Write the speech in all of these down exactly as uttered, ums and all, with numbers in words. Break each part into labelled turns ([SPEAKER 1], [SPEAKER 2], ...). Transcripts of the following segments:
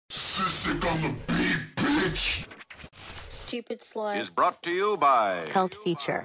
[SPEAKER 1] Cystic on the beat, bitch!
[SPEAKER 2] Stupid Slut
[SPEAKER 3] is brought to you by
[SPEAKER 2] Cult Feature.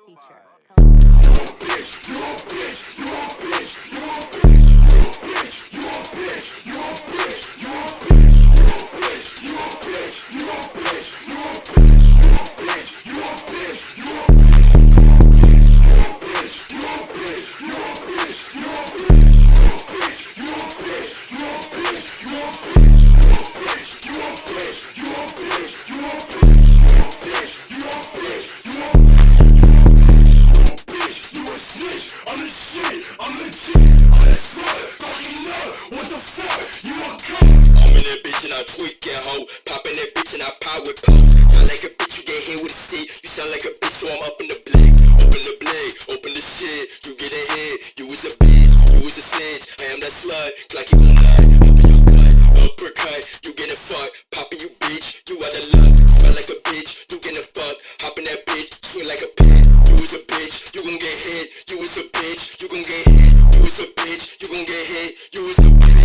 [SPEAKER 4] Poppin' that bitch and I power with pole. Sound like a bitch, you get hit with a stick. You sound like a bitch, so I'm up in the blick. Open the blick, open the shit. You get a hit, you was a bitch, you was a snitch. I am that slut, like you gon' nut. Up in your cut, uppercut, you getting fucked. Poppin' you bitch, you out of luck. Smell like a bitch, you getting fucked. Hop in that bitch, swing like a pin. You was a bitch, you gon' get hit. You was a bitch, you gon' get hit. You was a bitch, you gon' get hit. You was a bitch.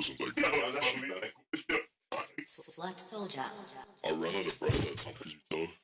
[SPEAKER 2] Slut Soldier.
[SPEAKER 1] I run on the brush that time because you told.